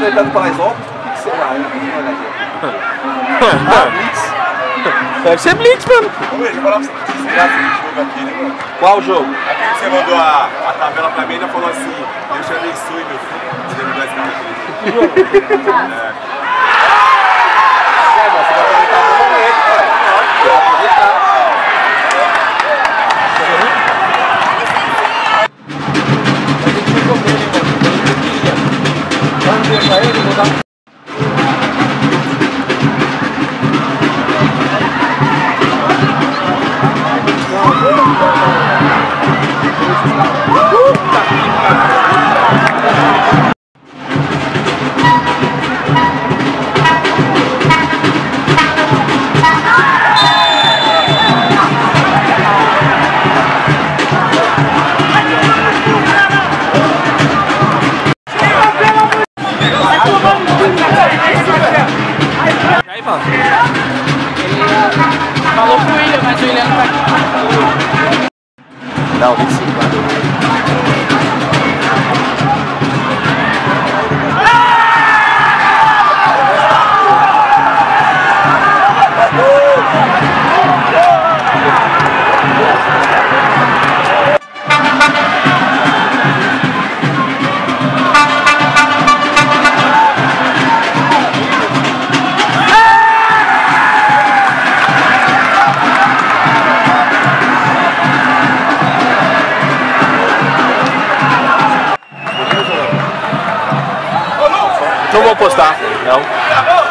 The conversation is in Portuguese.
tretando com as óculos, por que será? Blitz. Deve ser Blitz, mano. Ô, deixa eu falar pra você que você graça de jogo aqui, né, mano? Qual jogo? Aqui que você mandou a tabela pra mim, ainda falou assim: Deus te abençoe, meu filho. Você me dá esse cara aqui. Que jogo? Mano, você vai aproveitar o momento, cara. Vai aproveitar. Vamos deixar ele, vou dar. Falou com o William, mas o William não tá aqui. Não, 25 anos. Não vou postar, não.